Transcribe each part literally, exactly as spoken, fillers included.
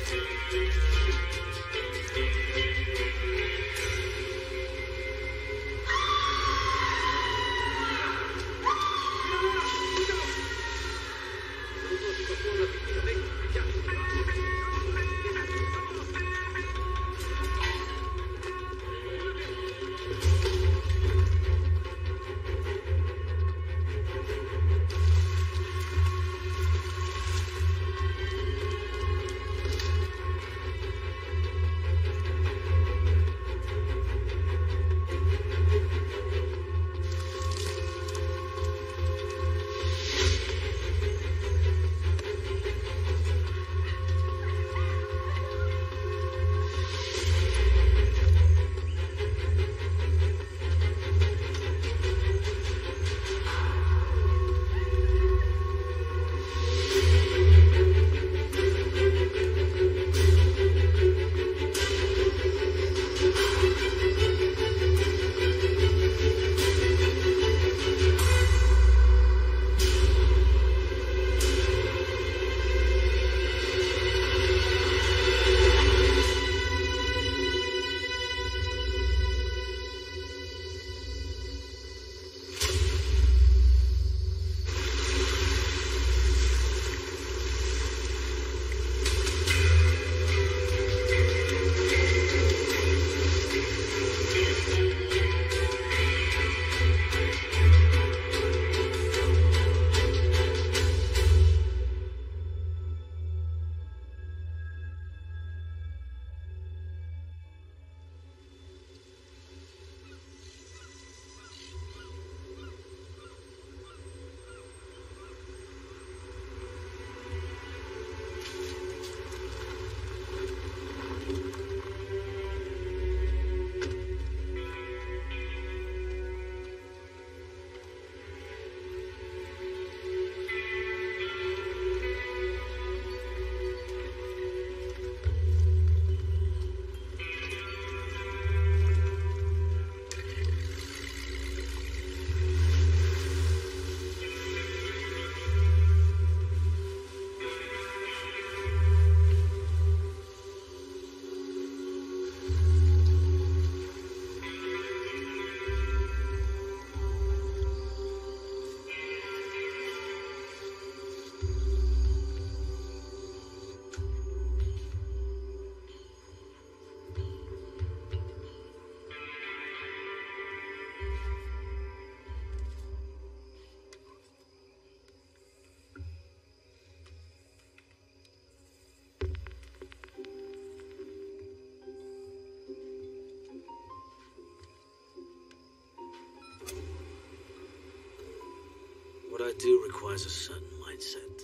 What I do requires a certain mindset.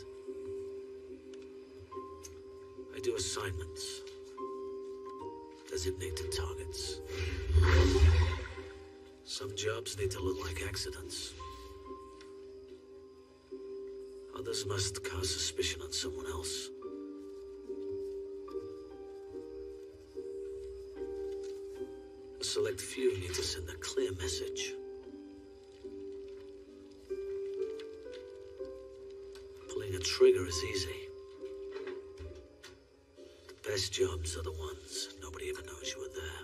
I do assignments, designated targets. Some jobs need to look like accidents. Others must cast suspicion on someone else. A select few need to send a clear message. Pulling a trigger is easy. The best jobs are the ones nobody even knows you were there.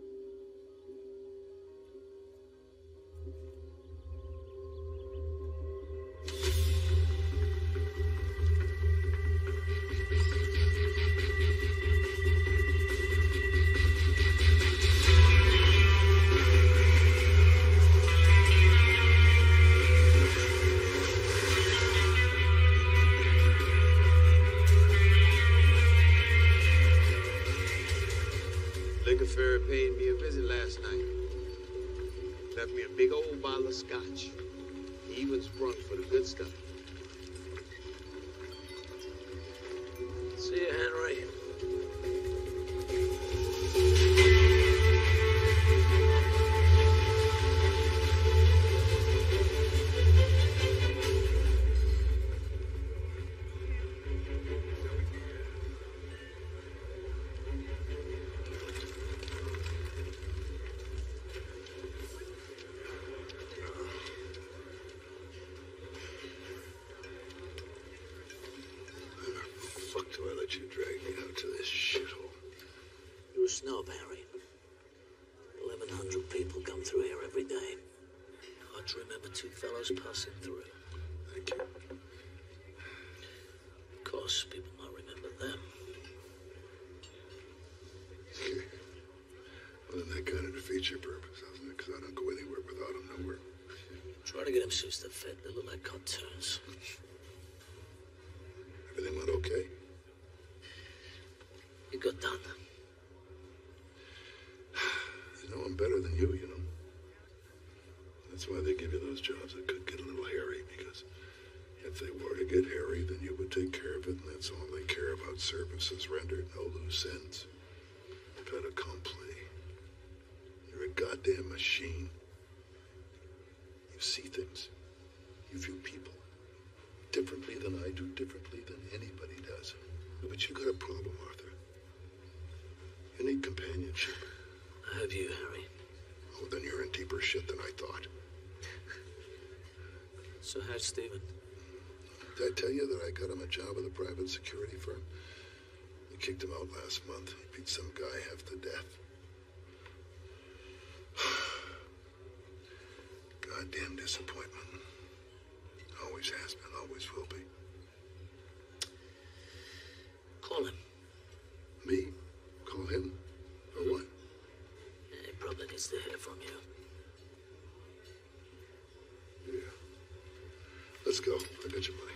Liquor paid me a visit last night. Left me a big old bottle of scotch. He even sprung for the good stuff. See you, Henry. do I let you drag me out to this shithole? You're a snob, Harry. Eleven hundred people come through here every day. Hard to remember two fellows passing through. Thank you. Of course, people might remember them. Well, then that kind of defeats your purpose, doesn't it? Because I don't go anywhere without them nowhere. Try to get them suits that fit. They look like cartoons. Everything went okay? You got done. You know, I'm better than you, you know. That's why they give you those jobs that could get a little hairy, because if they were to get hairy, then you would take care of it, and that's all they care about: services rendered, no loose ends. Fait accompli. You're a goddamn machine. You see things. You view people differently than I do, differently than anybody does. But you got a problem, Arthur. You need companionship. I have you, Harry. Oh, then you're in deeper shit than I thought. So how's Stephen? Did I tell you that I got him a job with a private security firm? They kicked him out last month. He beat some guy half to death. Goddamn disappointment. Always has been, always will be. Call him. Me? Call him? For what? He probably needs to hear from you. Yeah. Let's go. I got your money.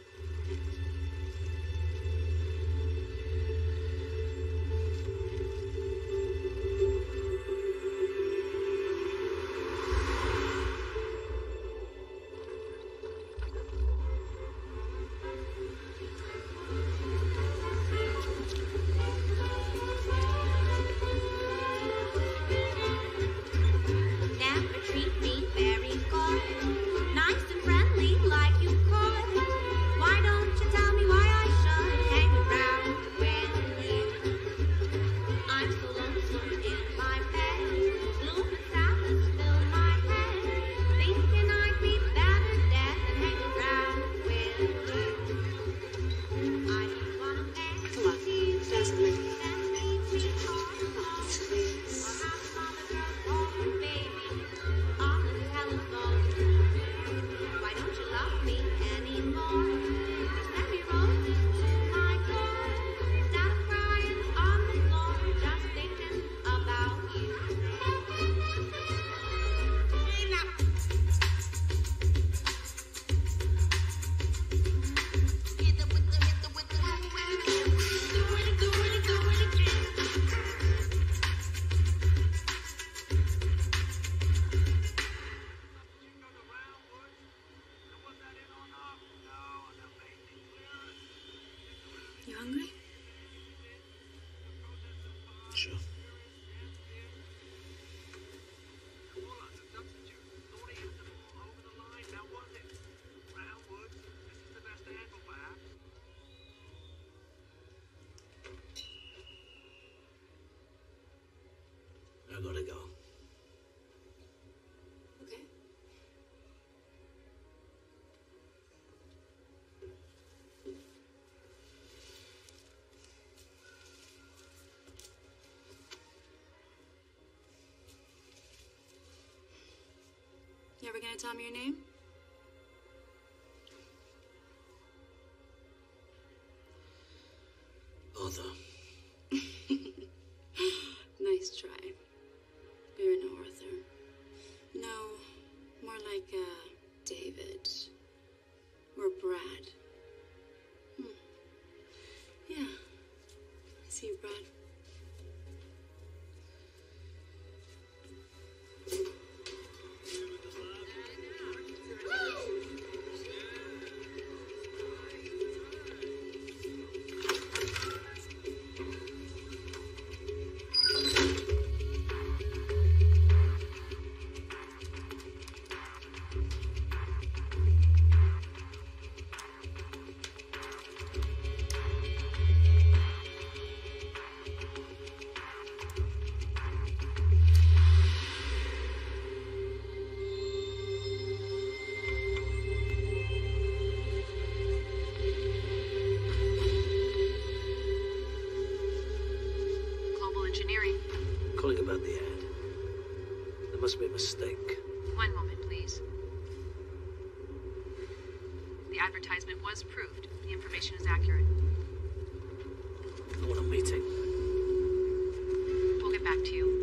You hungry? Sure. I gotta go. Okay. You ever gonna tell me your name? Arthur. Nice try. You're no Arthur. No, more like uh, David. Or Brad. Hmm. Yeah. I see you, Brad. Engineering. Calling about the ad. There must be a mistake. One moment, please. The advertisement was approved. The information is accurate. I want a meeting. We'll get back to you.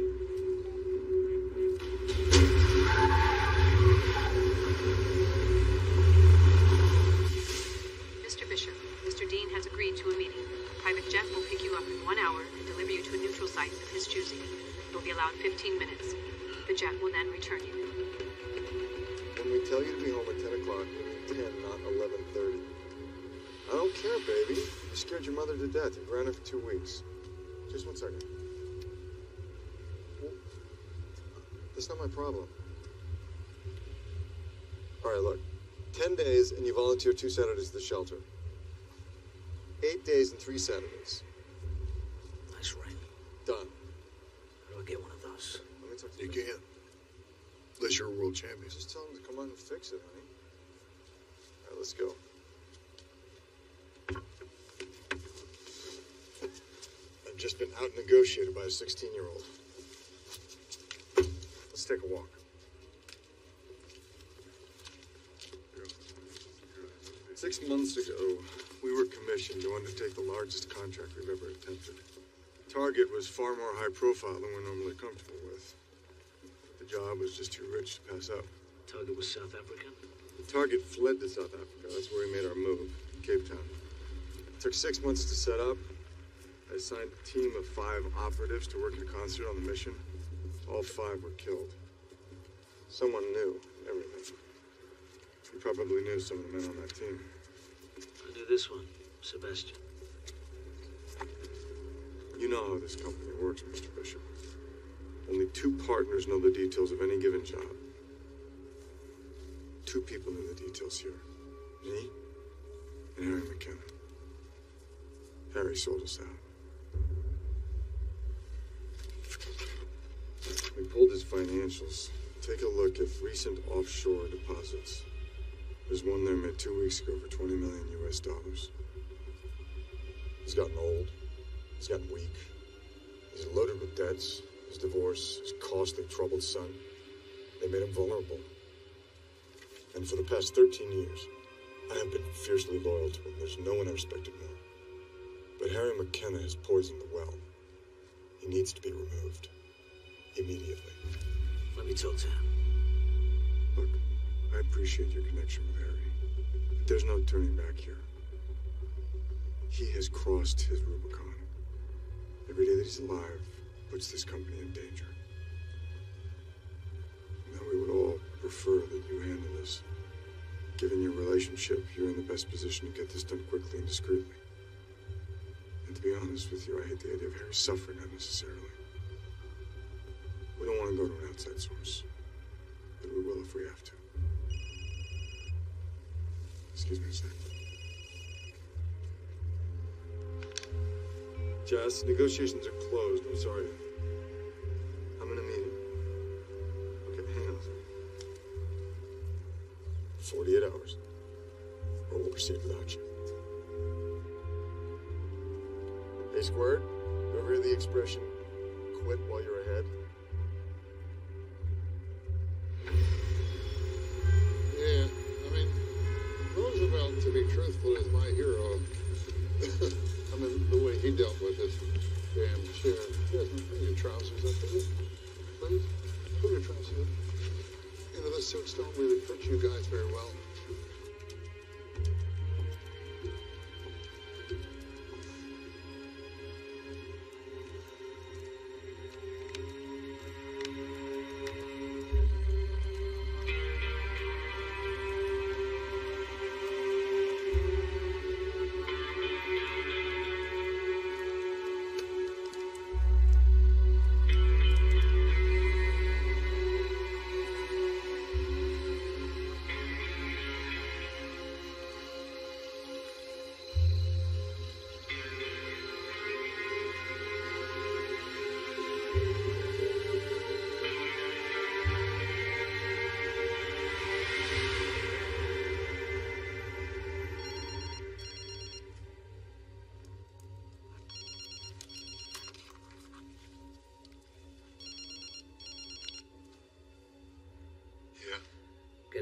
Mister Bishop, Mister Dean has agreed to a meeting. A private jet will pick you up in one hour and deliver you to a neutral site of his choosing. You'll be allowed fifteen minutes. The jet will then return you. When we tell you to be home at ten o'clock, we mean ten, not eleven thirty. I don't care, baby. You scared your mother to death. You're grounded for two weeks. Just one second. Well, that's not my problem. All right, look. Ten days and you volunteer two Saturdays at the shelter. Eight days and three Saturdays. Nice ring. Done. How do I get one of those? Let me talk to You you. can't. Unless you're a world champion. Just tell him to come on and fix it, honey. All right, let's go. I've just been out negotiated by a sixteen-year-old. Let's take a walk. Six months ago, we were commissioned to undertake the largest contract we've ever attempted. The target was far more high profile than we're normally comfortable with. The job was just too rich to pass up. Target was South African? The target fled to South Africa. That's where we made our move, Cape Town. It took six months to set up. I assigned a team of five operatives to work in concert on the mission. All five were killed. Someone knew everything. You probably knew some of the men on that team. I knew this one, Sebastian. You know how this company works, Mister Bishop. Only two partners know the details of any given job. Two people knew the details here. Me and Harry McKenna. Harry sold us out. We pulled his financials. Take a look at recent offshore deposits. There's one there made two weeks ago for twenty million U S dollars. He's gotten old. He's gotten weak. He's loaded with debts. His divorce, his costly, troubled son. They made him vulnerable. And for the past thirteen years, I have been fiercely loyal to him. There's no one I respected more. But Harry McKenna has poisoned the well. He needs to be removed. Immediately. Let me talk to him. Look, I appreciate your connection with Harry. But there's no turning back here. He has crossed his Rubicon. Every day that he's alive puts this company in danger. Now we would all prefer that you handle this. Given your relationship, you're in the best position to get this done quickly and discreetly. And to be honest with you, I hate the idea of Harry suffering unnecessarily. We don't want to go to an outside source, but we will if we have to. Excuse me a second. Jess, negotiations are closed. I'm sorry. I'm in a meeting. Okay, hang on a second. forty-eight hours. Or we'll proceed without you. Hey, Squirt, you ever hear the expression, quit while you're ahead? Yeah, I mean, Roosevelt, to be truthful, is my hero. I mean, the way he dealt with it. Damn chair. Desmond, put your trousers up, will you? Please? Put your trousers up. You know, the suits don't really fit you guys very well.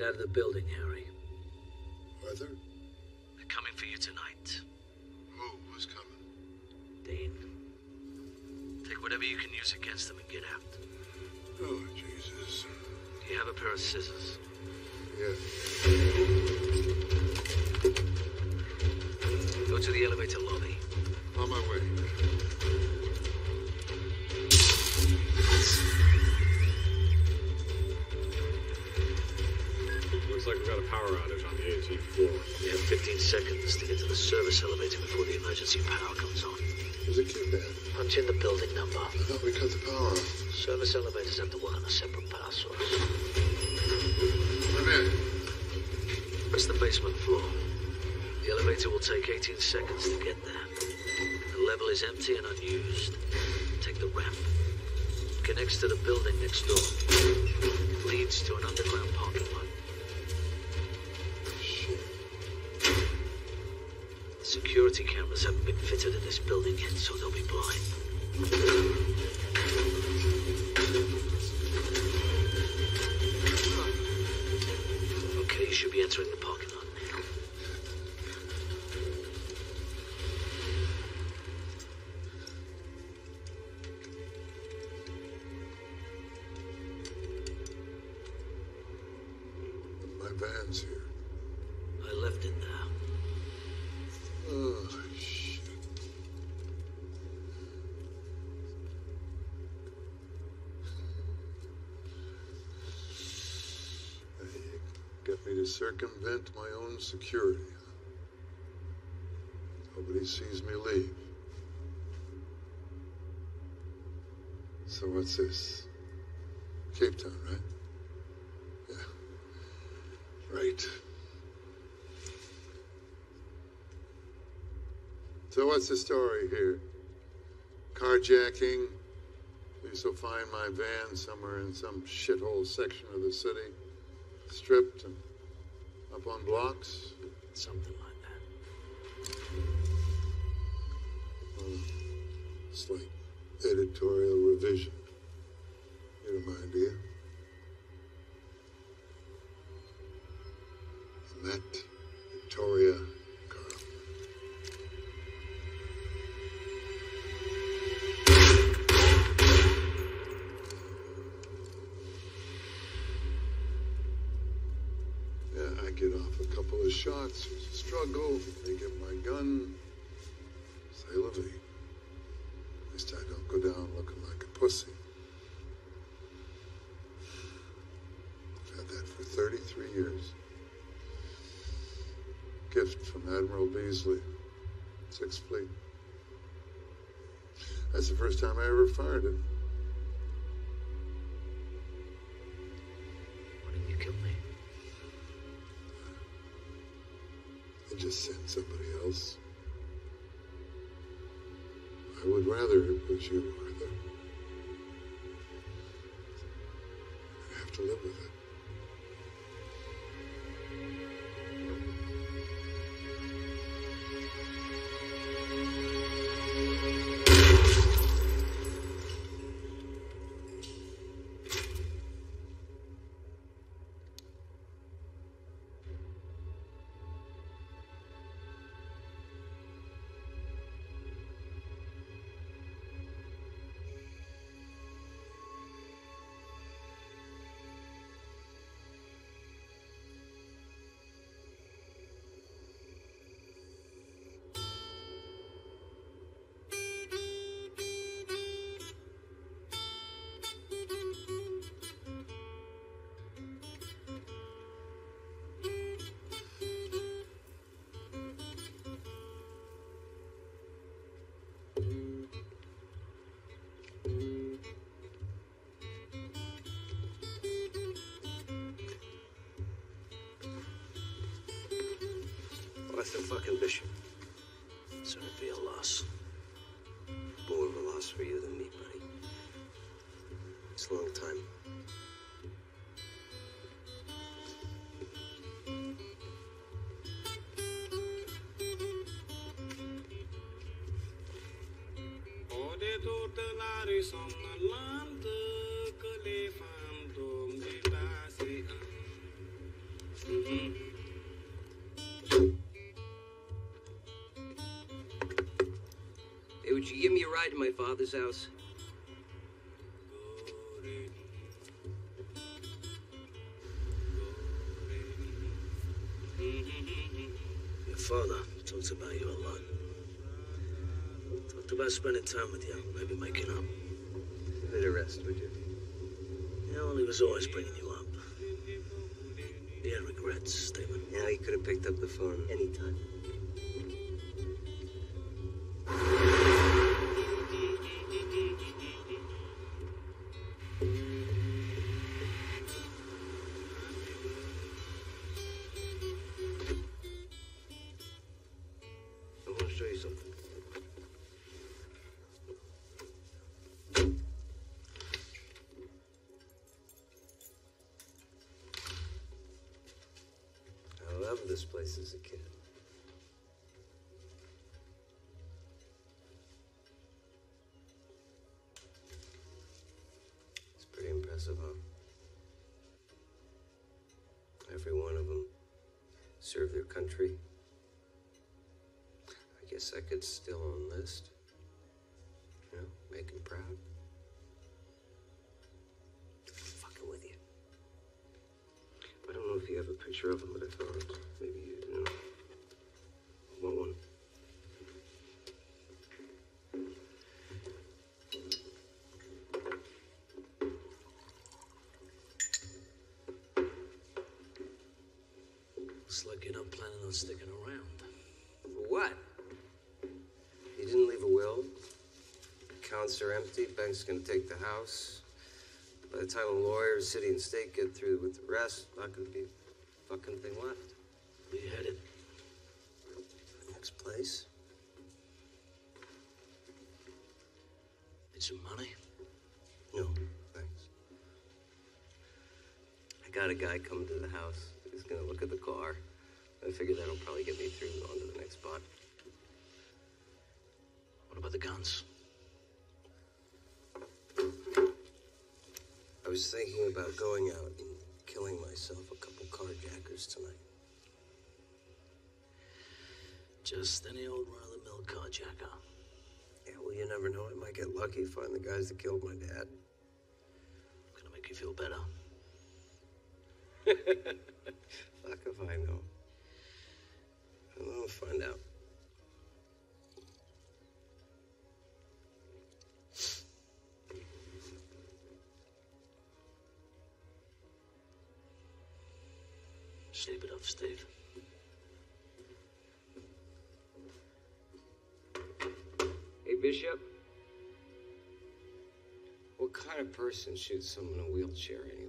out of the building, Harry. Arthur? They're coming for you tonight. Who was coming? Dean. Take whatever you can use against them and get out. Oh, Jesus. Do you have a pair of scissors? Yeah. Go to the elevator lobby. On my way. Looks like we've got a power outage on the eighteenth floor. You have fifteen seconds to get to the service elevator before the emergency power comes on. There's a keypad. Punch in the building number. I thought we cut the power off. Service elevators have to work on a separate power source. I'm in. It's the basement floor. The elevator will take eighteen seconds to get there. The level is empty and unused. Take the ramp. Connects to the building next door. Leads to an underground parking lot. Shit. The security cameras haven't been fitted in this building yet, so they'll be blind. Okay, you should be entering the parking lot now. My van's here. I left it there. Oh, shit. You got me to circumvent my own security. Nobody sees me leave. So what's this? Cape Town, right? Yeah. Right. So what's the story here? Carjacking? Police will find my van somewhere in some shithole section of the city, stripped and up on blocks? Something like that. Well, slight editorial revision. You don't mind, do you? Matt, Victoria, Carl. Yeah, I get off a couple of shots. There's a struggle. They get my gun. C'est la vie. At least I don't go down looking like a pussy. I've had that for thirty-three years. Gift from Admiral Beasley, Sixth Fleet. That's the first time I ever fired it. Why didn't you kill me? And just send somebody else. I would rather it was you, Arthur. I'd have to live with it. Arthur fucking Bishop. So it'd be a loss. More of a loss for you than me, buddy. It's a long time. Mm-hmm. Hey, would you give me a ride to my father's house? Your father talks about you a lot. Talked about spending time with you, maybe making up. Give it a rest, would you? Yeah, well, he was always bringing you up. He had regrets, Stephen. Yeah, he could have picked up the phone anytime. I want to show you something. I loved this place as a kid. It's pretty impressive, huh? Every one of them served their country. I guess I could still enlist. You know, make them proud. Fucking with you. I don't know if you have a picture of him, but I thought maybe you, you know, want one. Looks like you're not planning on sticking around. For what? You didn't leave a will. Accounts are empty. Bank's gonna take the house. By the time a lawyer, city, and state get through with the rest, not gonna be a fucking thing left. Where you headed? Next place. Need some money? No, thanks. I got a guy coming to the house. He's gonna look at the car. I figure that'll probably get me through on to the next spot. What about the guns? I was thinking about going out and killing myself a couple carjackers tonight. Just any old run-of-the-mill carjacker. Yeah, well, you never know. I might get lucky, find the guys that killed my dad. Gonna make you feel better. Fuck if I know. I'll find out. Sleep it up, Steve. Hey, Bishop. What kind of person shoots someone in a wheelchair anyway?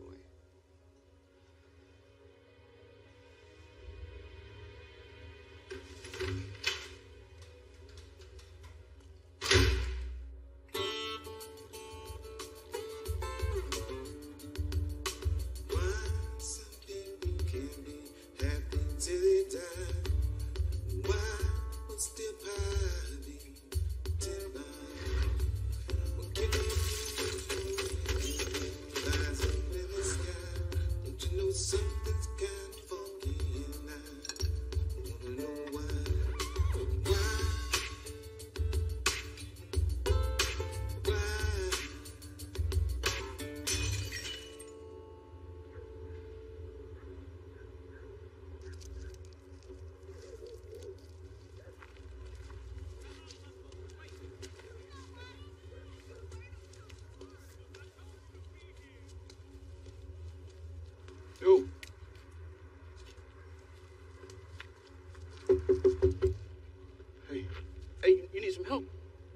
Yo. Hey, hey, you, you need some help?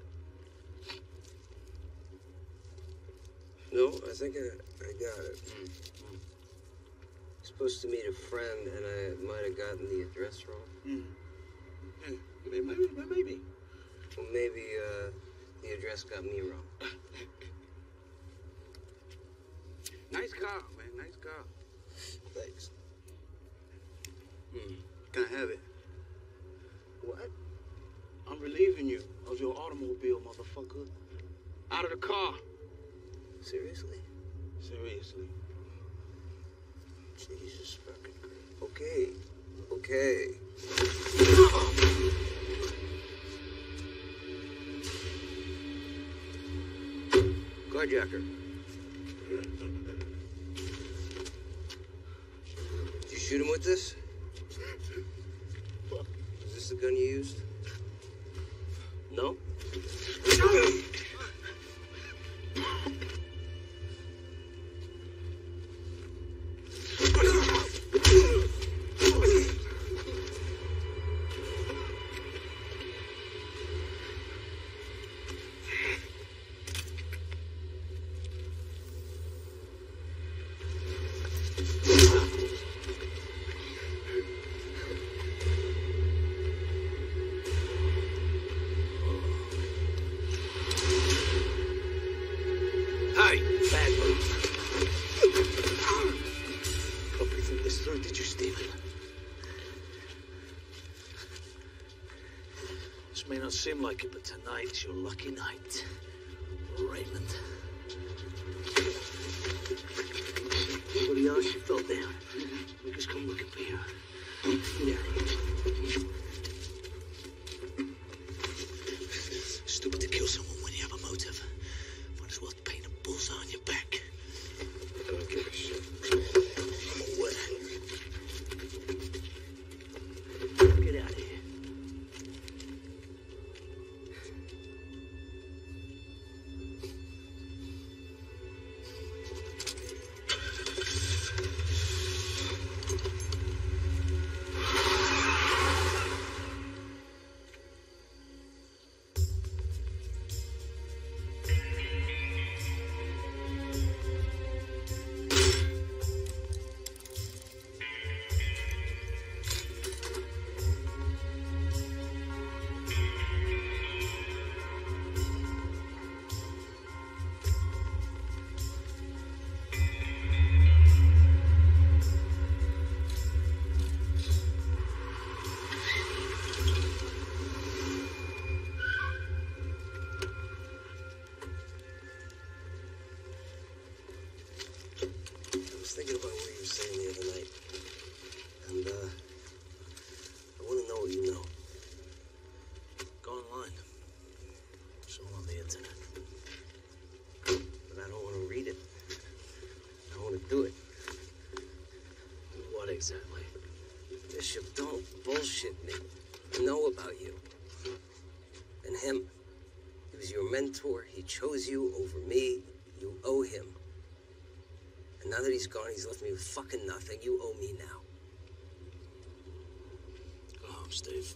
No, I think I, I got it. Mm. Mm. Supposed to meet a friend, and I might have gotten the address wrong. Mm. Yeah, maybe, maybe, maybe. Well, maybe uh, the address got me wrong. Nice car, man, nice car. Thanks. Hmm. Can I have it? What? I'm relieving you of your automobile, motherfucker. Out of the car. Seriously? Seriously. Jesus fucking Christ. Okay. Okay. Carjacker. Did you shoot him with this? Is this the gun you used? No? Seem like it, but tonight's your lucky night, Raymond. Anybody else you fell down? We just come looking for you. Get out of here. Stupid to kill someone when you have a motive. Might as well paint a bullseye on your back. I don't give a shit. What? Get out of here. Thinking about what you were saying the other night, and uh, I want to know what you know. Go online. It's all on the internet. But I don't want to read it. I want to do it. What exactly? Bishop, don't bullshit me. I know about you. And him. He was your mentor. He chose you over me. You owe him. And now that he's gone, he's left me with fucking nothing. You owe me now. Go home, Steve.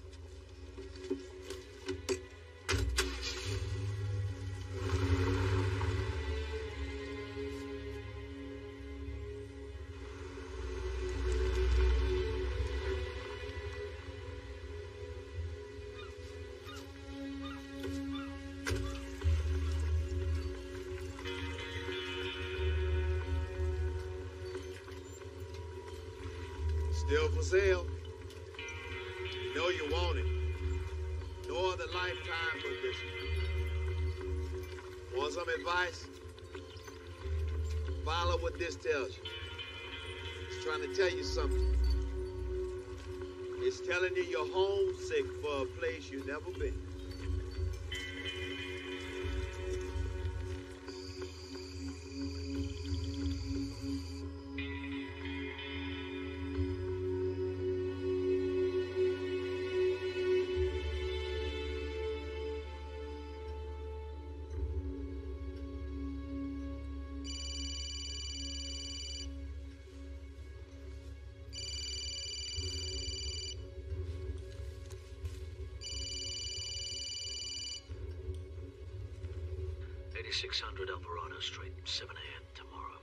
Still for sale. You know you want it. No other lifetime but this one. Want some advice? Follow what this tells you. It's trying to tell you something. It's telling you you're homesick for a place you've never been. eighty-six hundred Alvarado Street, seven a m tomorrow.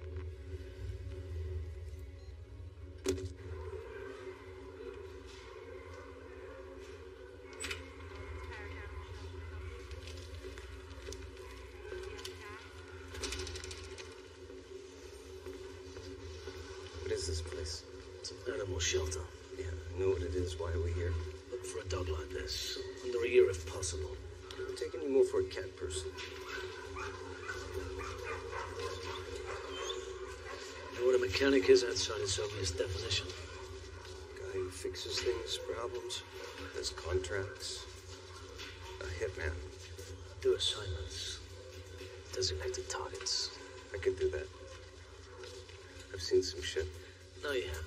What is this place? It's an animal shelter. Yeah, I know what it is. Why are we here? Look for a dog like this. Under a year if possible. I'm taking you more for a cat person. Know what a mechanic is outside its obvious definition? Guy who fixes things, problems, has contracts. A hitman. Do assignments. Designated targets. I could do that. I've seen some shit. No, you haven't.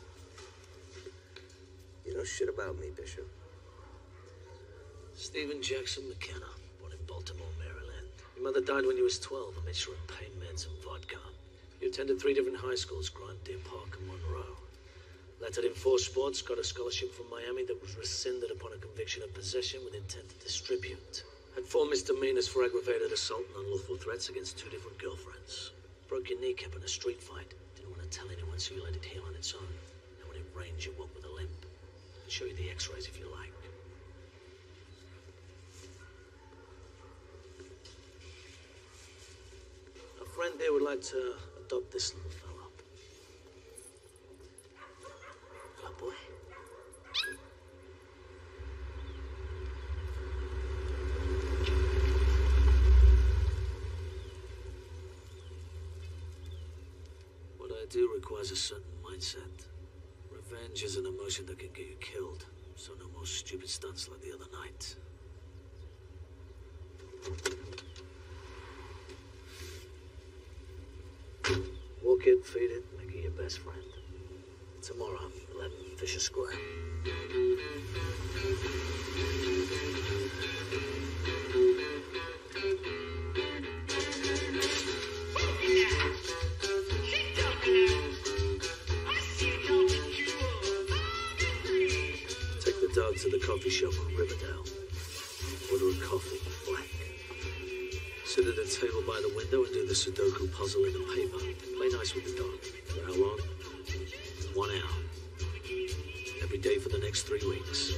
You know shit about me, Bishop. Stephen Jackson McKenna, born in Baltimore, Maryland. Your mother died when you was twelve amidst her pain meds and vodka. You attended three different high schools, Grant, Deer Park, and Monroe. Lettered in four sports, got a scholarship from Miami that was rescinded upon a conviction of possession with intent to distribute. Had four misdemeanors for aggravated assault and unlawful threats against two different girlfriends. Broke your kneecap in a street fight. Didn't want to tell anyone, so you let it heal on its own. And when it rains, you walk with a limp. I'll show you the x-rays if you like. A friend here would like to adopt this little fella. Hello, boy. What I do requires a certain mindset. Revenge is an emotion that can get you killed, so no more stupid stunts like the other night. Walk it, feed it, make it your best friend. Tomorrow, eleven, Fisher Square. Take the dog to the coffee shop on Riverdale. Order a coffee, black. Sit at a table by the window and do the Sudoku puzzle in the paper. Play nice with the dog. For how long? One hour. Every day for the next three weeks.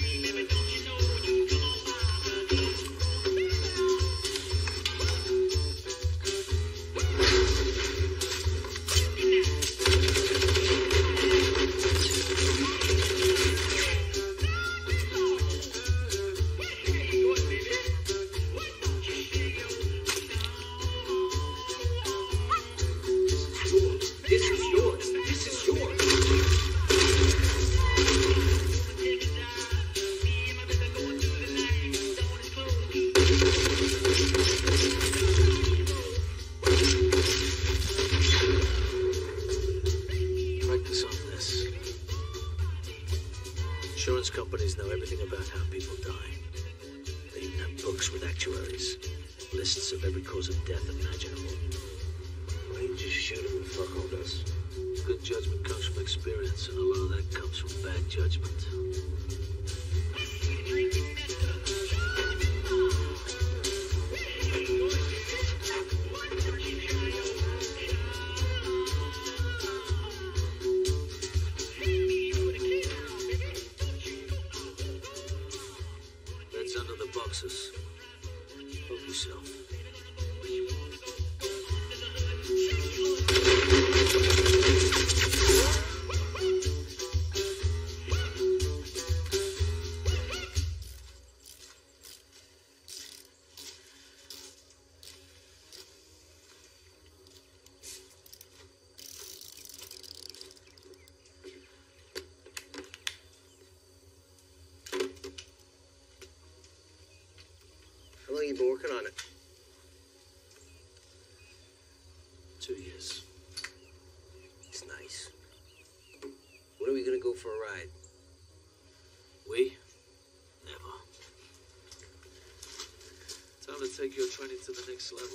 Insurance companies know everything about how people die. They even have books with actuaries, lists of every cause of death imaginable. Why don't you just shoot him and fuck all this? Good judgment comes from experience, and a lot of that comes from bad judgment. That's under the boxes. Help yourself. How long you been working on it? Two years. It's nice. When are we gonna go for a ride? We? Never. Time to take your training to the next level.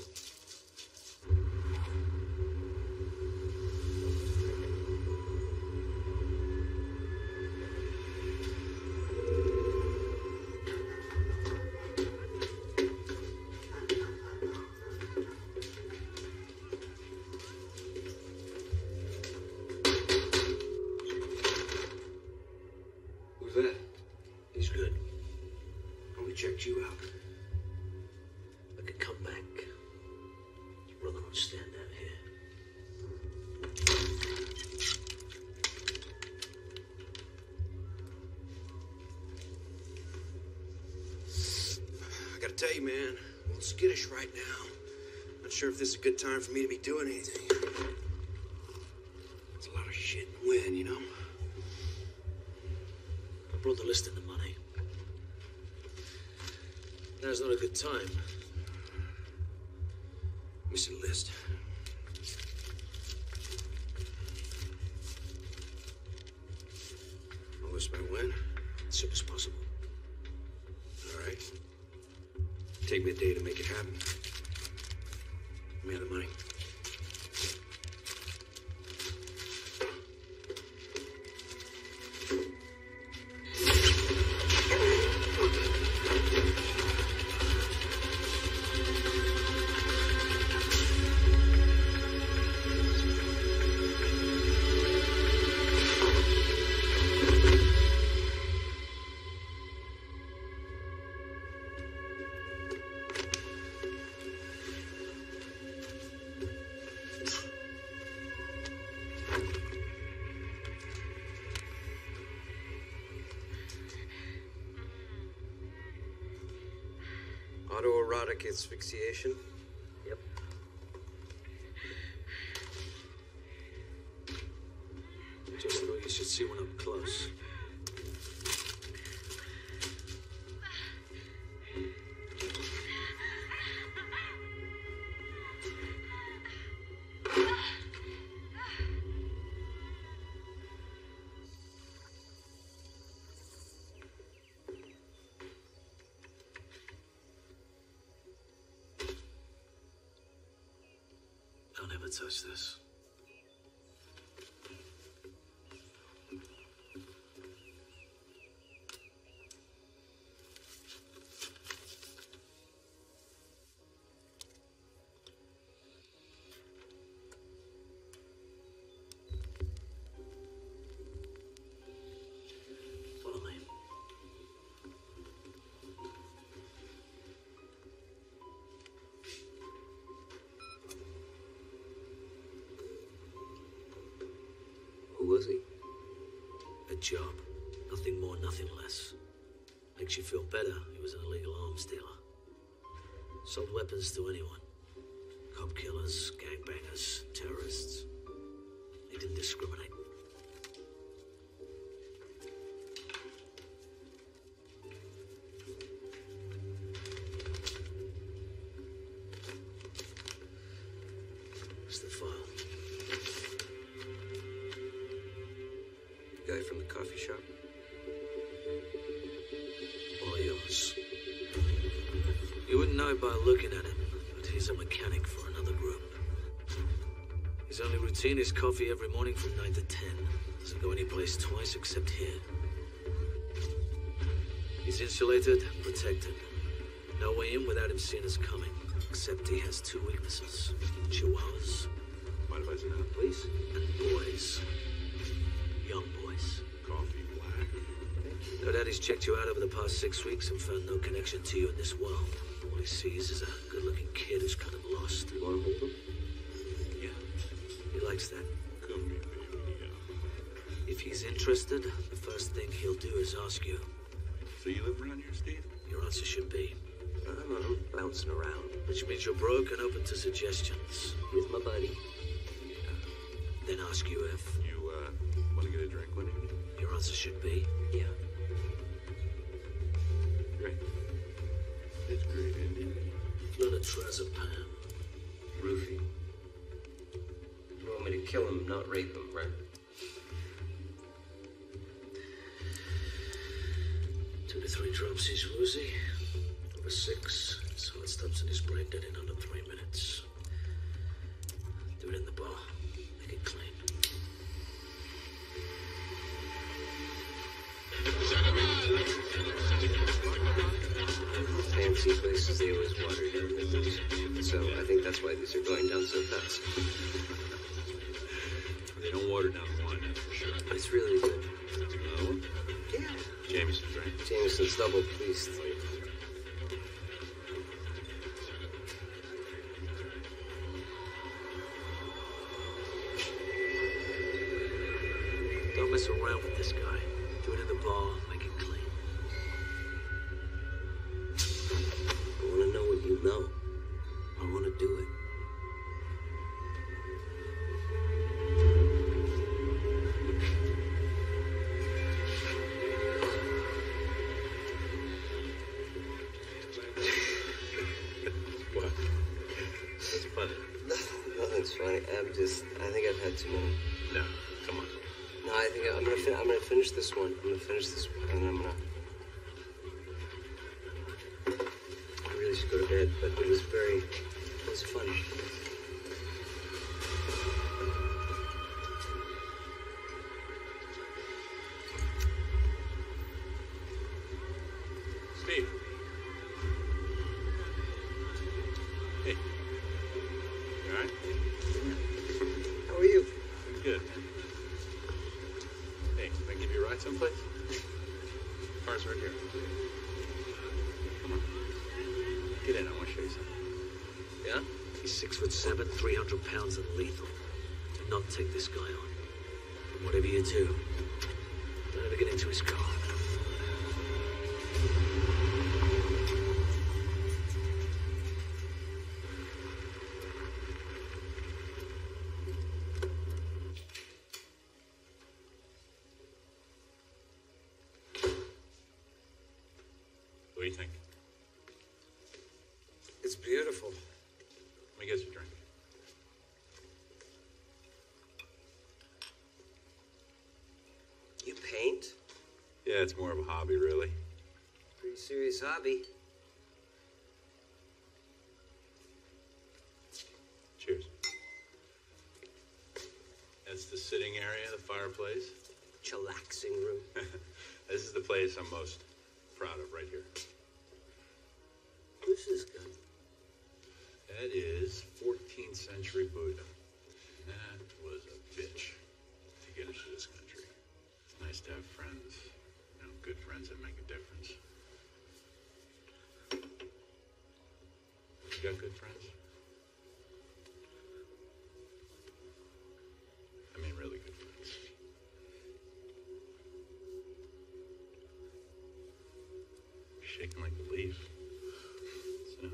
That? He's good. We checked you out. I could come back. Your brother won't stand out here. I gotta tell you, man, I'm a little skittish right now. Not sure if this is a good time for me to be doing anything. shit and win, you know? I brought the list and the money. Now's not a good time. Mister List. I'll list my win. As soon as possible. All right. Take me a day to make it happen. Give me the money. Autoerotic asphyxiation? Yep. Just thought you should see one up close. Don't ever touch this. Follow me. Who was he? A job. Nothing more, nothing less. Makes you feel better. He was an illegal arms dealer. Sold weapons to anyone. Cop killers, gangbangers, terrorists. He didn't discriminate. Where's the file? Guy from the coffee shop? All yours. You wouldn't know by looking at him, but he's a mechanic for another group. His only routine is coffee every morning from nine to ten. Doesn't go anyplace twice except here. He's insulated, protected. No way in without him seeing us coming. Except he has two weaknesses. Chihuahuas. Mind if I sit down, please? And boys. Young boys. Coffee black. No daddy's checked you out over the past six weeks and found no connection to you in this world. All he sees is a good-looking kid who's kind of lost. You want to hold him? Yeah, he likes that. Come here, baby. Yeah. If he's interested, the first thing he'll do is ask you. So you live around here, Steve? Your answer should be, I'm, I'm bouncing around. which means you're broke and open to suggestions. With my buddy. Then ask you if You, uh, want to get a drink when you your answer should be, Yeah. Great. It's great, Andy. not a trazepam. Roofie. You want me to kill him, not rape him, right? Two to three drops each woozy. Over six. Solid stops in his brain dead in under three minutes. Do it in the bar. Make it clean. Fancy places, they always water down victims. So I think that's why these are going down so fast. They don't water down the wine, that's for sure. It's really good. Another one? Yeah. Jameson's, right? Jameson's double, please. Don't mess around with this guy. Do it in the bar. Make it clean. I want to know what you know. I want to do it. it's funny. I'm just, I think I've had too many. No, come on. No, I think I'm gonna, fin- I'm gonna finish this one. I'm gonna finish this one, and then I'm gonna. I really should go to bed, but it was very, it was fun. Steve. Hey. You all right? How are you? I'm good, man. Hey, can I give you a ride someplace? Car's right here. Come on. Get in, I want to show you something. Yeah? He's six foot seven, three hundred pounds and lethal. Do not take this guy on. And whatever you do, don't ever get into his car. What do you think? It's beautiful. Let me get you a drink. You paint? Yeah, it's more of a hobby, really. Pretty serious hobby. Cheers. That's the sitting area, the fireplace. Chillaxing room. This is the place I'm most proud of right here. Who's this guy? That is fourteenth century Buddha. That was a bitch to get into this country. It's nice to have friends, you know, good friends that make a difference. You got good friends? I mean, really good friends. Shaking like a leaf. So.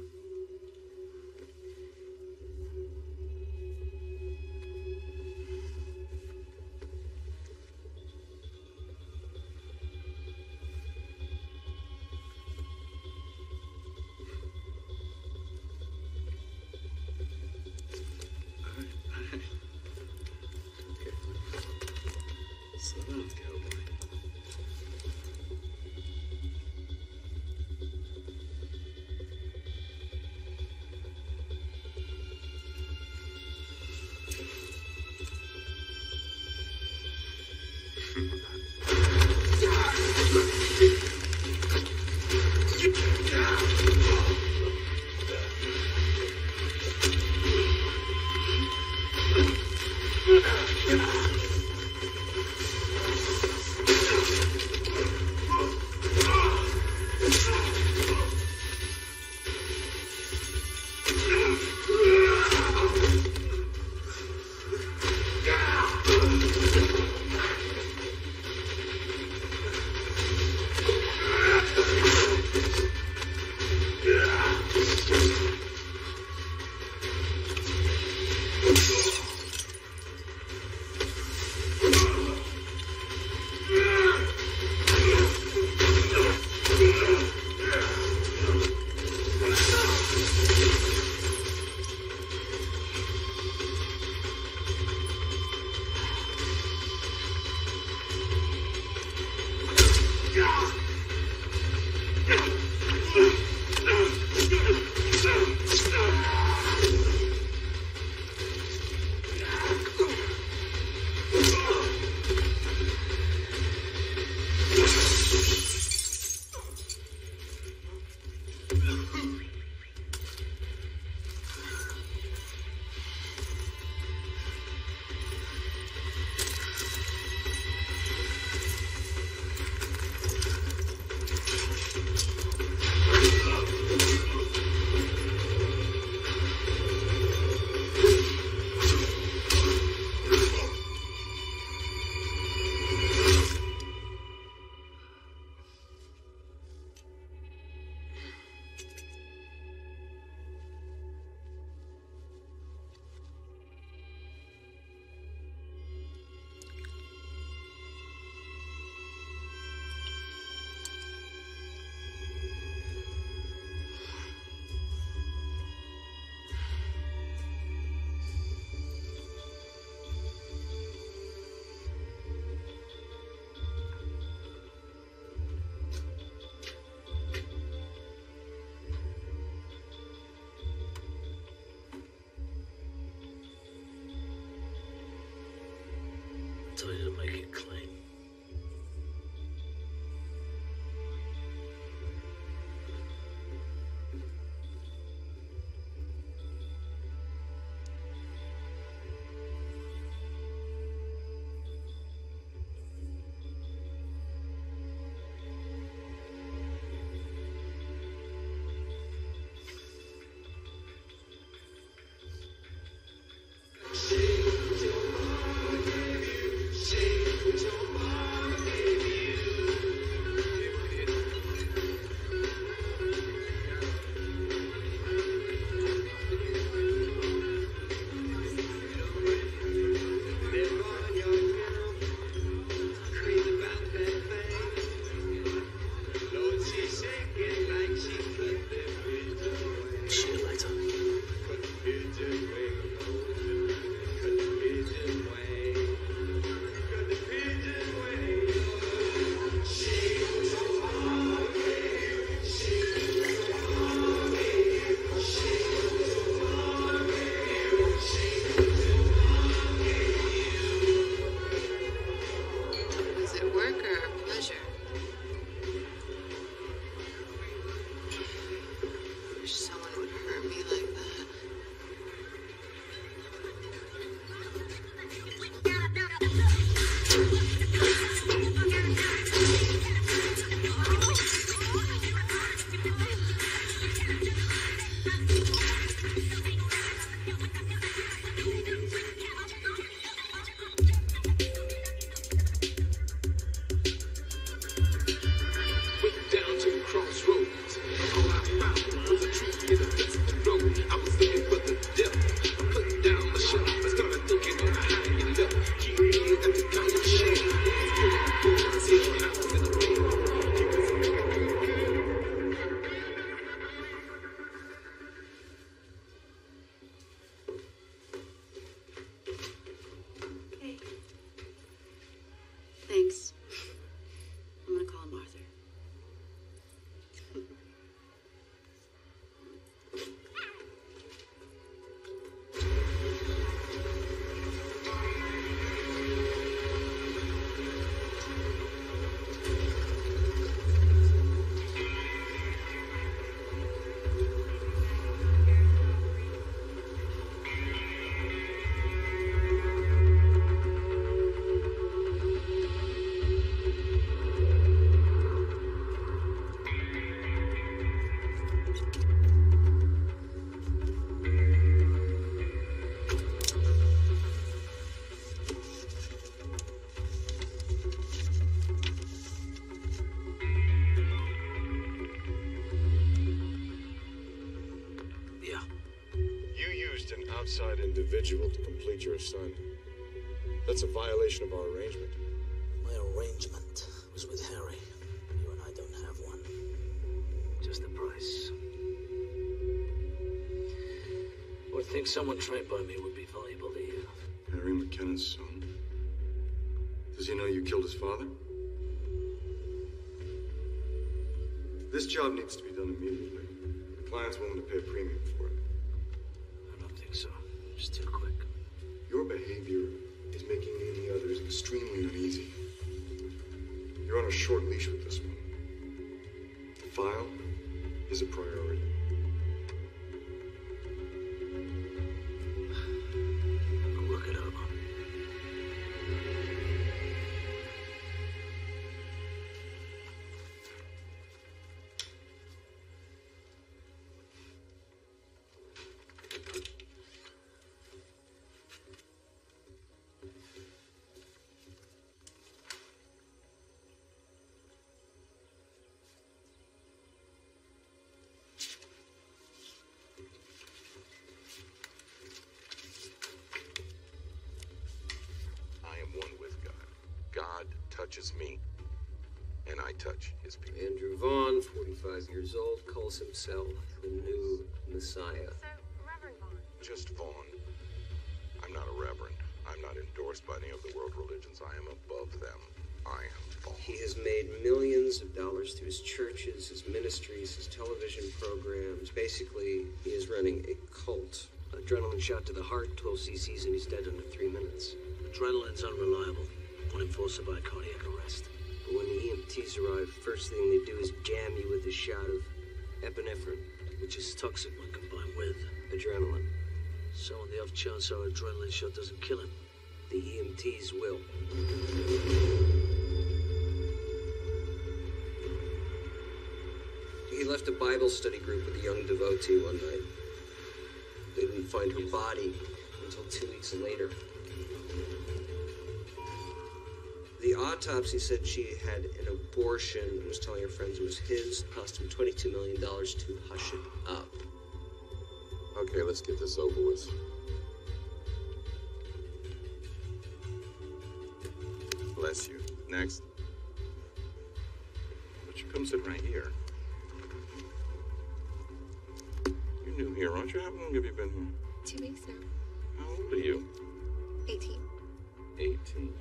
Slow down, cowboy. tell you to make it clean. Thanks. I'm gonna call him Arthur. Outside individual to complete your assignment. That's a violation of our arrangement. My arrangement was with Harry. You and I don't have one. Just the price. I would think someone trained by me would be valuable to you. Harry McKennan's son? Does he know you killed his father? This job needs to be done immediately. The client's willing to pay a premium for it. So, just too quick. Your behavior is making me and the others extremely uneasy. You're on a short leash with this one. The file is a priority. I'll look it up. Touches me, and I touch his people. Andrew Vaughn, forty-five years old, calls himself the new Messiah. So, Reverend Vaughn. Just Vaughn. I'm not a reverend. I'm not endorsed by any of the world religions. I am above them. I am Vaughn. He has made millions of dollars through his churches, his ministries, his television programs. Basically, he is running a cult. Adrenaline shot to the heart, twelve cc's, and he's dead under three minutes. Adrenaline's unreliable. One enforcer by cardiac arrest. But when the E M Ts arrive, first thing they do is jam you with a shot of epinephrine, Which is toxic when combined with. adrenaline. So on the off chance our adrenaline shot doesn't kill him. The E M Ts will. He left a Bible study group with a young devotee one night. They didn't find her body until two weeks later. The autopsy said she had an abortion and was telling her friends it was his. It cost him twenty-two million dollars to hush it up. Okay, let's get this over with. Bless you. Next. But you come sit right here. You're new here, aren't you? How long have you been here? Two weeks now. How old are you? eighteen. eighteen.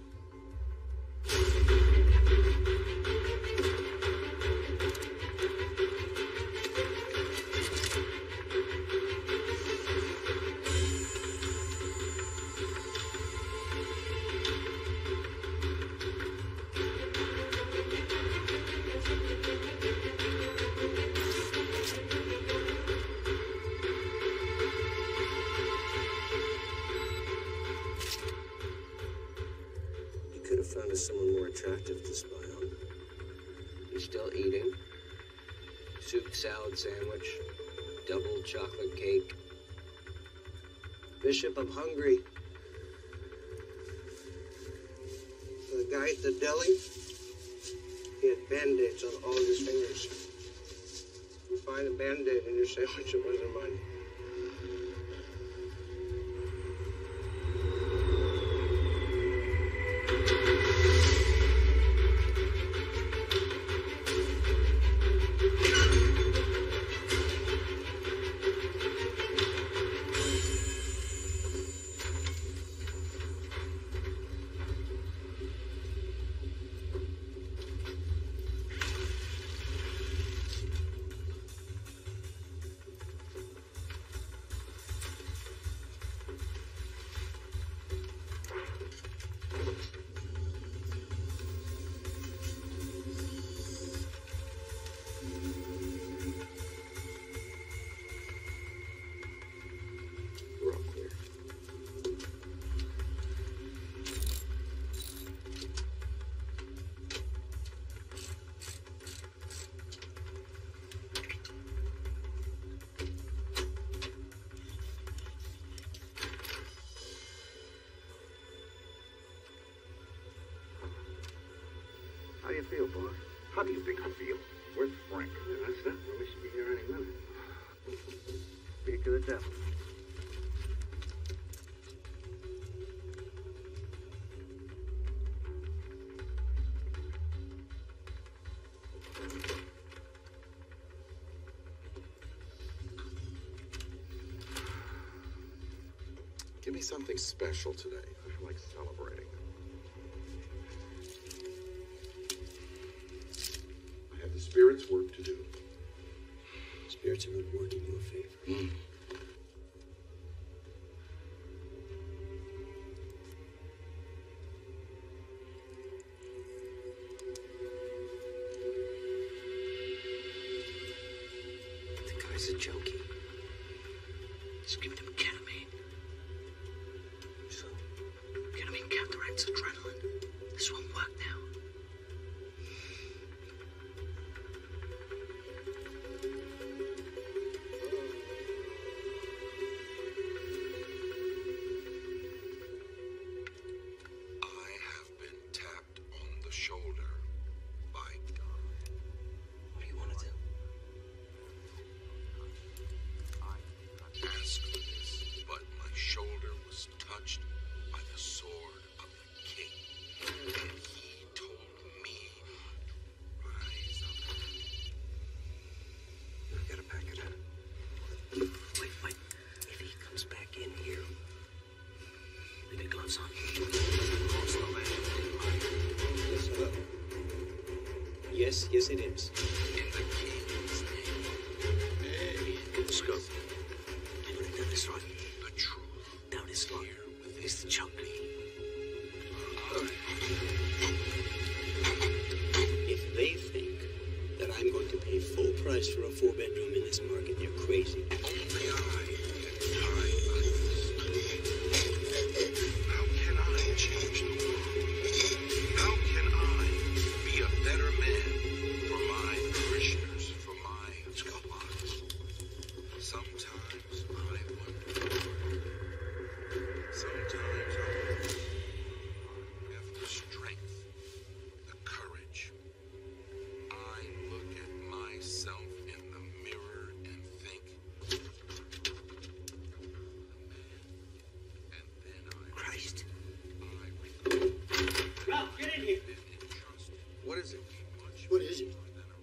You could have found us someone more attractive to spy on. You're still eating. Soup salad sandwich. Double chocolate cake. Bishop, I'm hungry. The guy at the deli, he had band-aids on all of his fingers. You find a band-aid in your sandwich, it wasn't mine. We're all clear. How do you feel, boss? How do you think I feel? Where's Frank? Yeah, that's it. Well, we should be here any minute. Speak to the devil. Give me something special today. I feel like celebrating. I have the spirit's work to do. Spirits are not working you a favor. Mm. The guy's a junkie. It's giving him ketamine. So, Ketamine counteracts adrenaline. This won't work now. I have been tapped on the shoulder by God. what do you want to do? Ask for this, but my shoulder was touched by the sword of the king. And he told me to rise up. We gotta pack it up. Wait, wait. If he comes back in here, Leave your gloves on. yes, hello. Yes, yes, it is. In the king's name. Hey, Get the scope. You want to do this right? the truth. Down his throat. Here with It's the choke. me. price for a four-bedroom in this market. You're crazy. Only I can tie onions. How can I change the world? How can I be a better man for my parishioners, for my flocks? Sometimes I wonder. Sometimes I have the strength, the courage. I look at myself in the mirror and think, and then I Christ. I Ralph, get in here. What is it? What is it?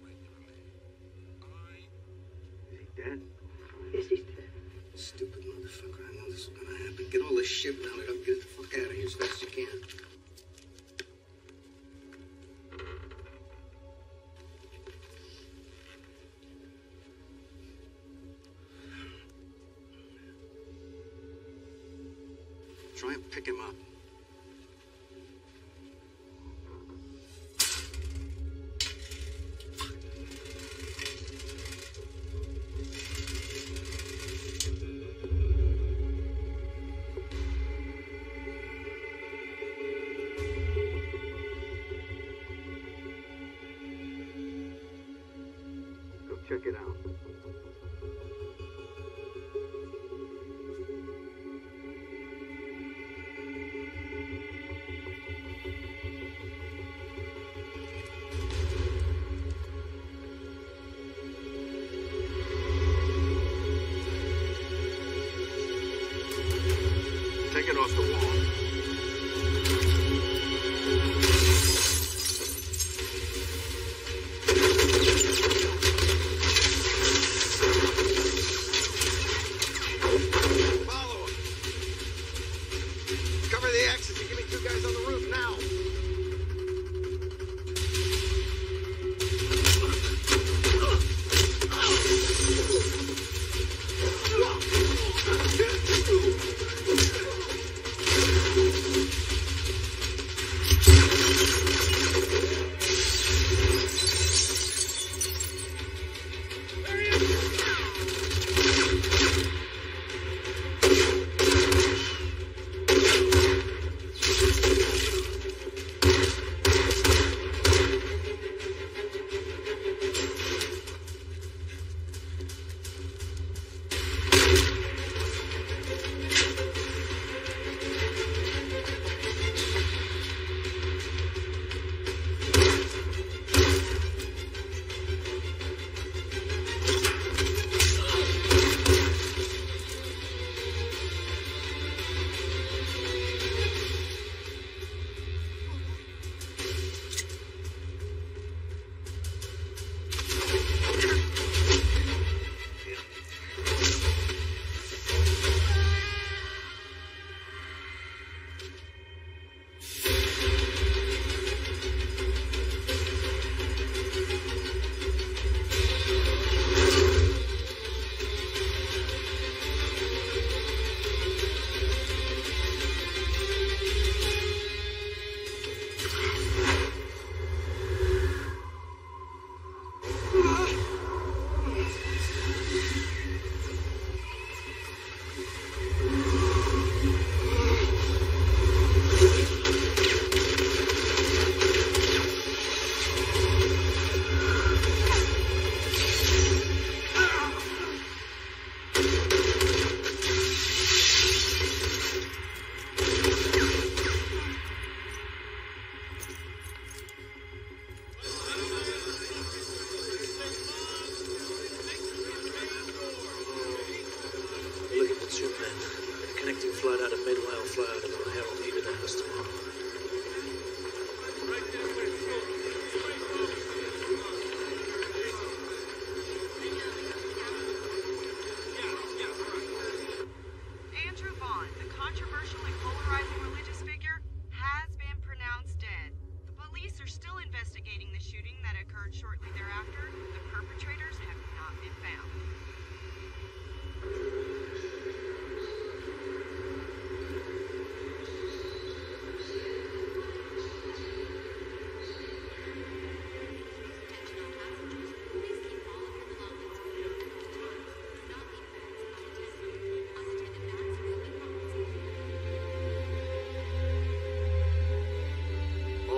Is he dead? Yes, he's dead. Stupid motherfucker. I know this is gonna happen. Get all this shit rounded up. Get the fuck out of here as fast as you can. Try and pick him up. Go check it out. take it off the wall. Follow him. Cover the exits and give me two guys on the roof now.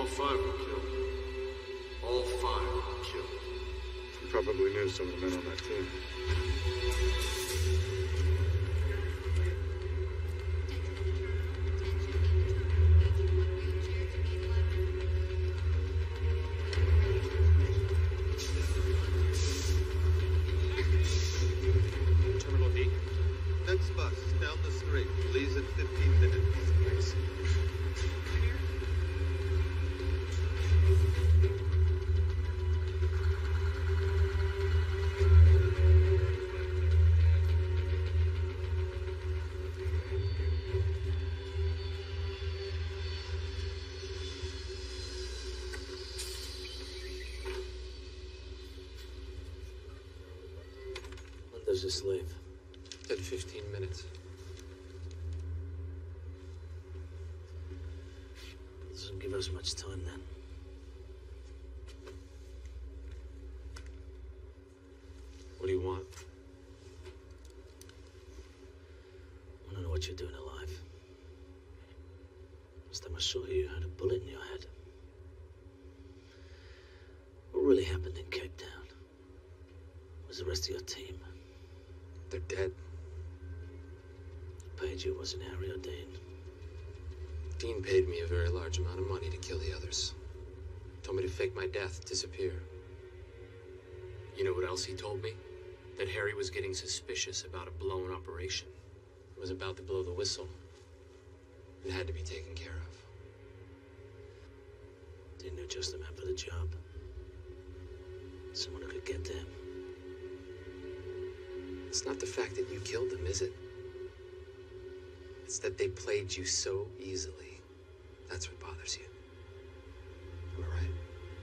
five were killed. All five were killed. You probably knew some of the men on that team. Terminal B. Next bus, down the street. Leaves in fifteen minutes. Thanks. When does this leave? In fifteen minutes. Doesn't give us much time then. What do you want? I don't know what you're doing alive. Last time I saw you, you had a bullet in your head. What really happened in Cape Town? Where's the rest of your team? They're dead. Who paid you? Wasn't Harry or Dean? Dean paid me a very large amount of money to kill the others. Told me to fake my death, disappear. You know what else he told me? That Harry was getting suspicious about a blown operation. Was about to blow the whistle. It had to be taken care of. Dean knew just the man for the job. Someone who could get to him. It's not the fact that you killed them, is it? It's that they played you so easily. That's what bothers you. Am I right?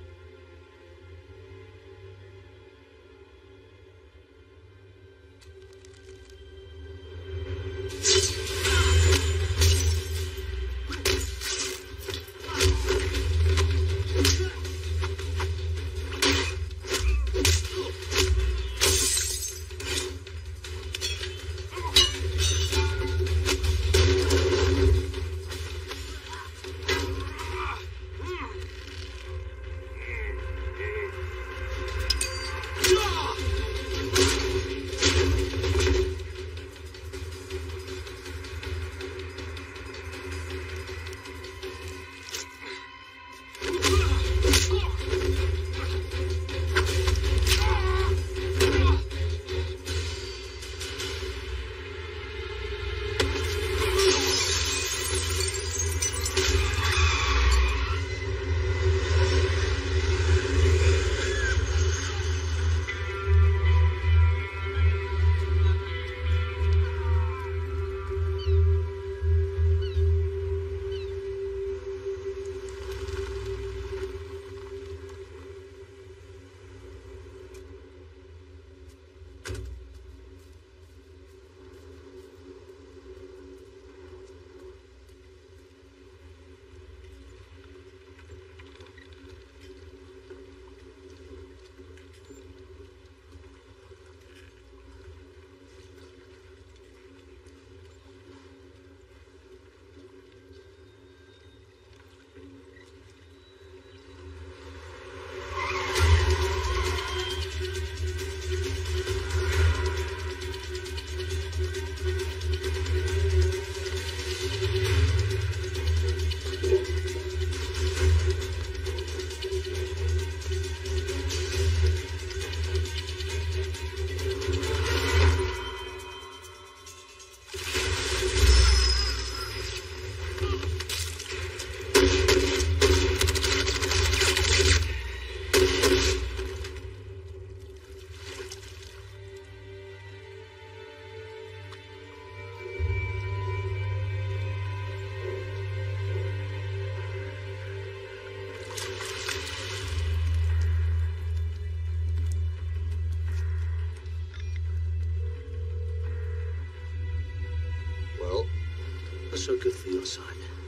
So good for your side.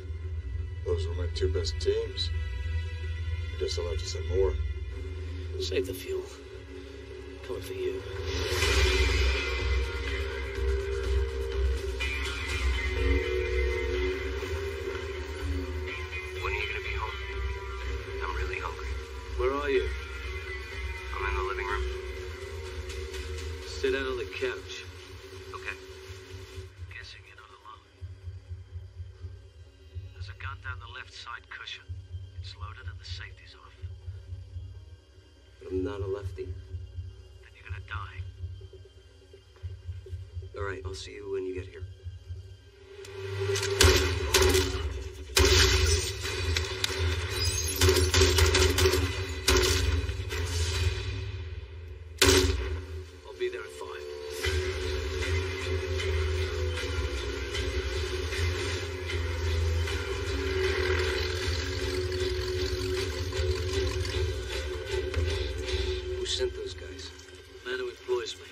Those were my two best teams. I guess I'll have to send more. Save the fuel. Coming for you. When are you gonna be home? side cushion. It's loaded and the safety's off. But I'm not a lefty. Then you're gonna die. All right, I'll see you when you get here. I'll be there at five. Who sent those guys? Man who employs me.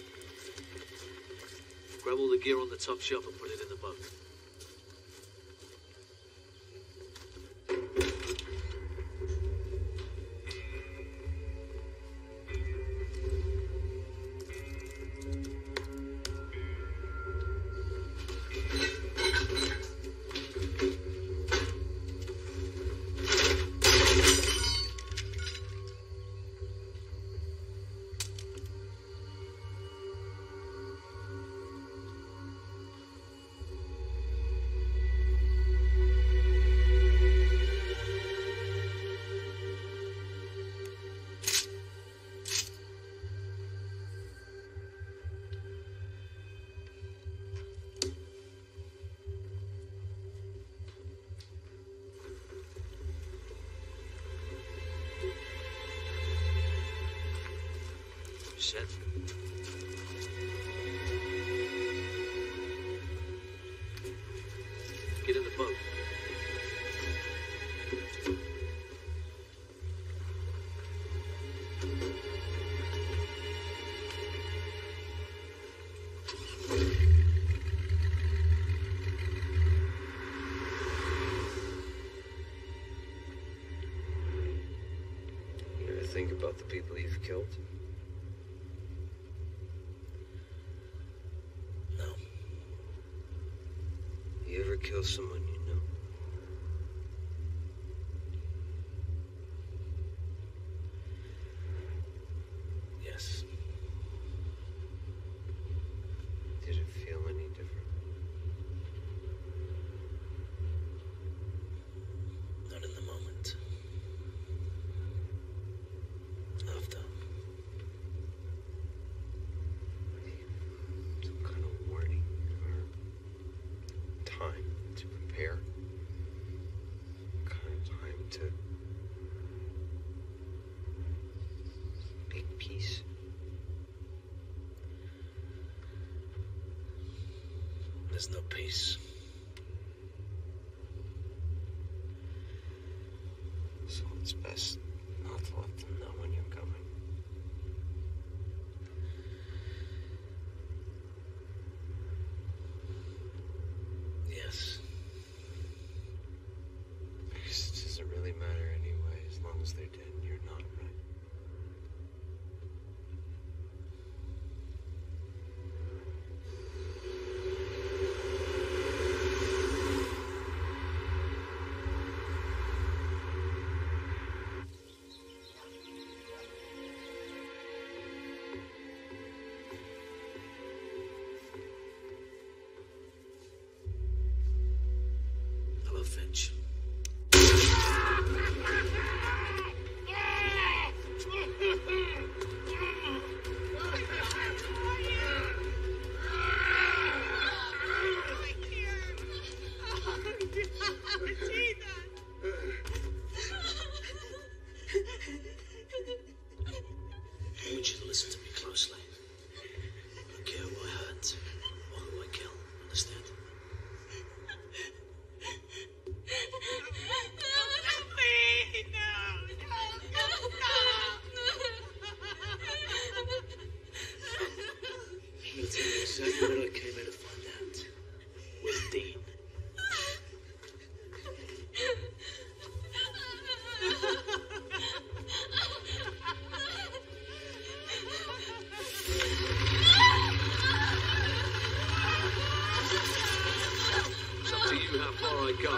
Grab all the gear on the top shelf and put it in the boat. Set. Get in the boat. You ever think about the people you've killed? You ever kill someone you know? Yes. Did it feel any different? Not in the moment. After. Some kind of warning or time to prepare. Kind of time to make peace. There's no peace. So it's best not to let them know when you're coming. Yes. Because it doesn't really matter anyway, as long as they're dead and you're not, right? Hello, Finch. I want you to listen to me closely. I don't care who I hurt or who I kill. Understand? I'm gonna tell you exactly what I came here to find out. With Dean. It's up to you how far I go.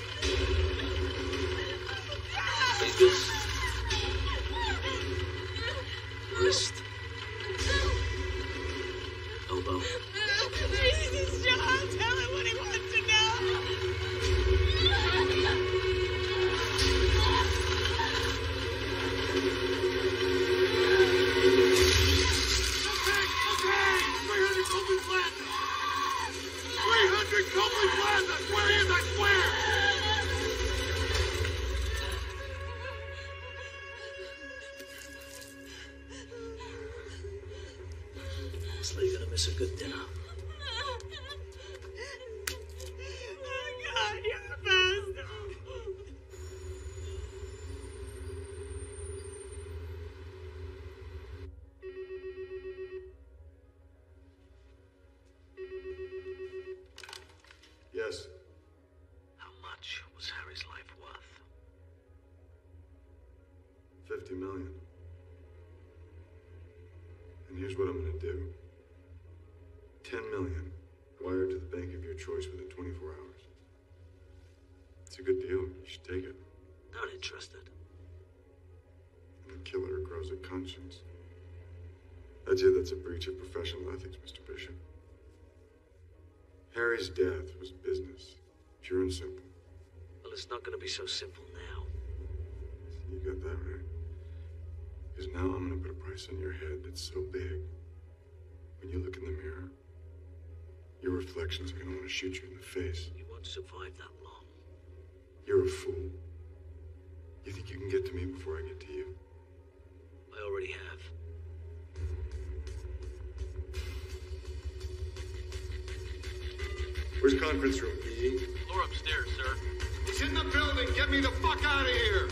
Fingers. Wrist. Elbow. Jesus, John, tell him what he wants to know. Copley Plaza! That's where he is, I swear! Looks like you're gonna miss a good dinner. God, you're the best. Yes. How much was Harry's life worth? Fifty million. And here's what I'm gonna do. Ten million wired to the bank of your choice within twenty-four hours. It's a good deal. You should take it. Not interested. And the killer grows a conscience. I'd say that's a breach of professional ethics, Mister Bishop. Harry's death was business, pure and simple. Well, it's not gonna be so simple now. You got that right. Because now I'm gonna put a price on your head that's so big, when you look in the mirror, your reflections are gonna want to shoot you in the face. You won't survive that long. You're a fool. You think you can get to me before I get to you? I already have. Where's conference room, P E? Floor upstairs, sir. He's in the building! Get me the fuck out of here!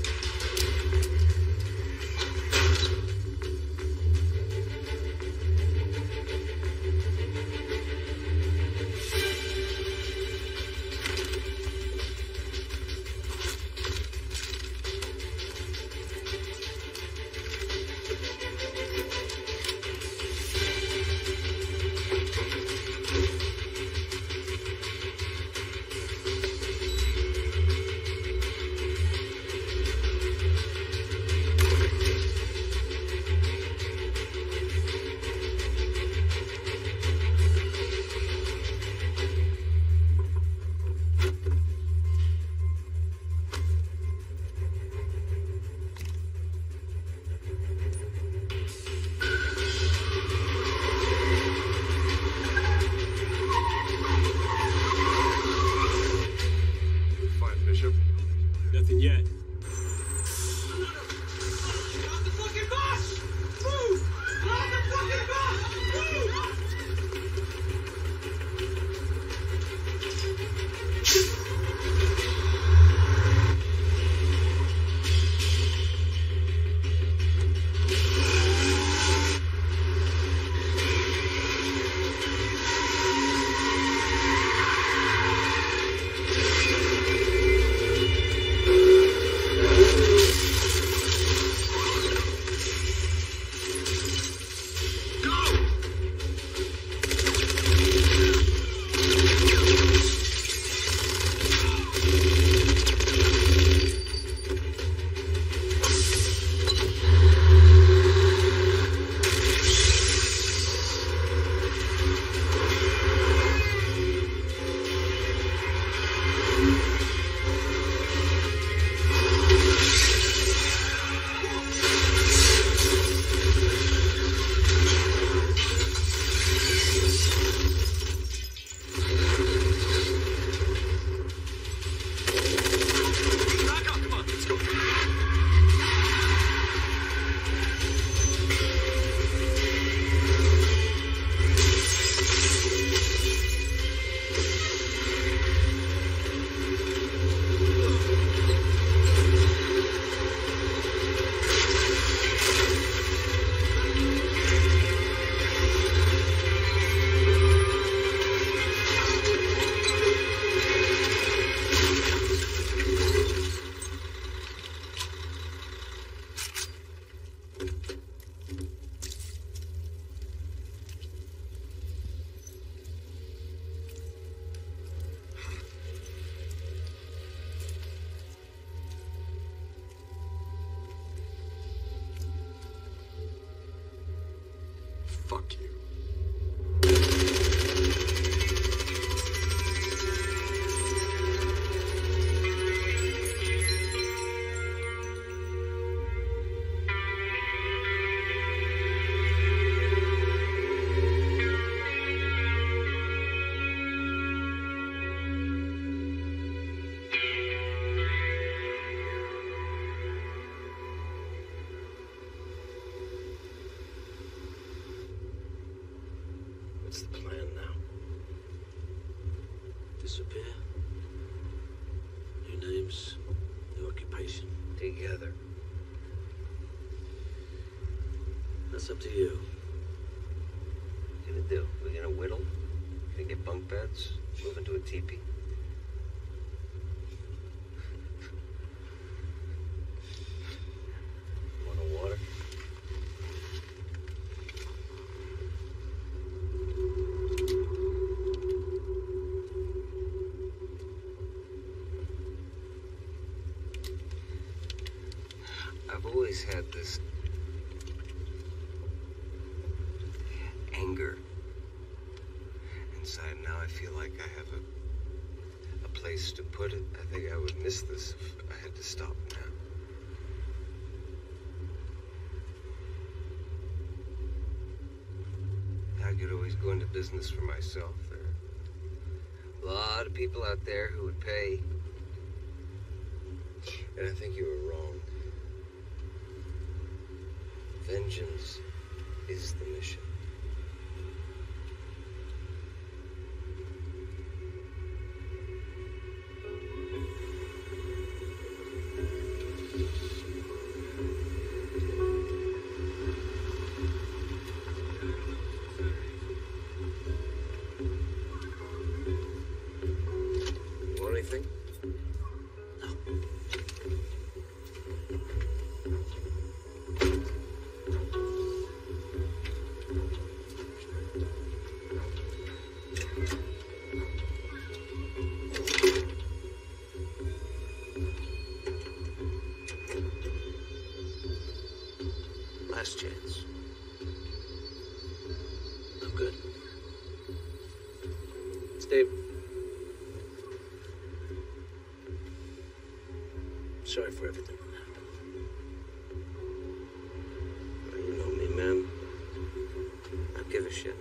Nothing yet. Fuck you. What's the plan now? Disappear. New names, new occupation. Together. That's up to you. What are you gonna do? We're gonna whittle? Gonna get bunk beds? Move into a teepee? Want a water? I've always had this anger inside. Now I feel like I have a, a place to put it. I think I would miss this if I had to stop now. I could always go into business for myself. There are a lot of people out there who would pay. And I think you were wrong. Vengeance is the mission. Want anything? Last chance. I'm good. Steve. Sorry for everything that happened. You know me, man. I don't give a shit.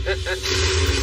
Huh?